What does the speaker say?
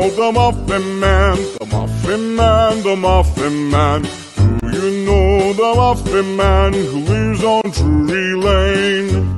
the Muffin Man, the Muffin Man, the Muffin Man? Do you know the Muffin Man who lives on Drury Lane?